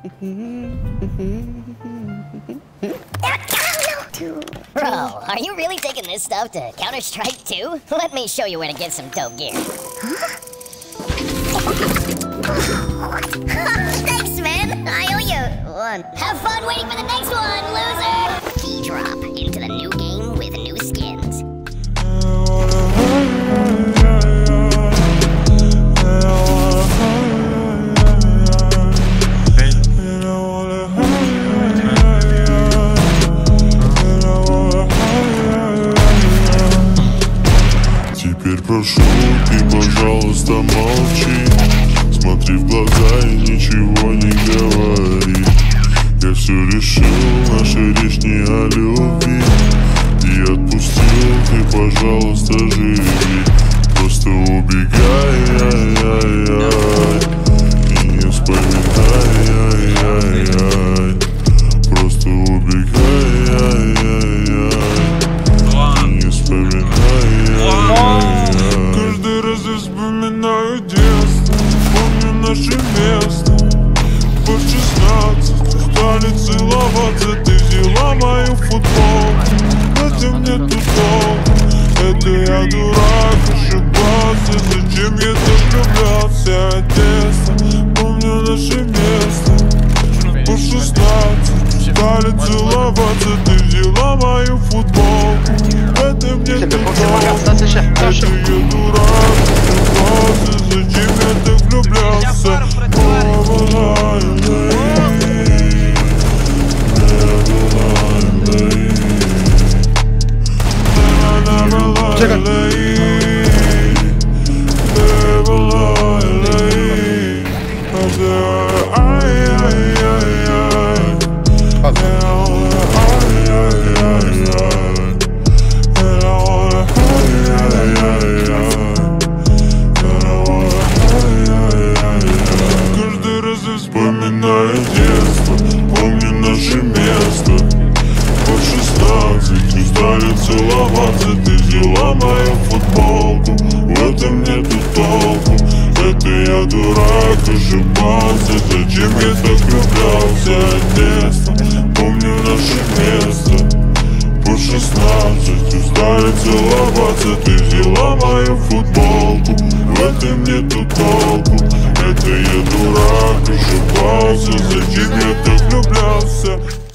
Bro, are you really taking this stuff to Counter-Strike too? Let me show you where to get some dope gear. Thanks, man. I owe you one. Have fun waiting for the next one, loser! KDrop into the new game with new skins. Теперь прошу, ты, пожалуйста, молчи. Смотри в глаза и ничего не говори. Я все решил, наша речь не о любви. И отпустил, ты, пожалуйста, живи. Просто убегай, ай-яй-яй. И не вспоминай, ай-яй-яй. Просто убегай, ай-яй-яй. И не вспоминай, ай-яй-яй. Каждый раз я вспоминаю детство. Помню наше место. В 16 стали целоваться. Ты взяла мою футболку. В этом нету толку. Это я дурак, ошибался. Зачем я так влюблялся? Детство. Помню наше место. В 16 стали целоваться. Ты взяла мою футболку. В этом нету толку. Это я дурак, ошибался. Зачем я так влюблялся? Вспоминаю детство, помню наше место. В 16 стали целоваться. Ты взяла мою футболку. В этом нету толку. Это я дурак, ошибался. Зачем я так влюблялся? Детство, помню наше место. В 16 стали целоваться. Ты взяла мою футболку. В этом нету толку. Это я дурак, ошибался. Зачем я так влюблялся?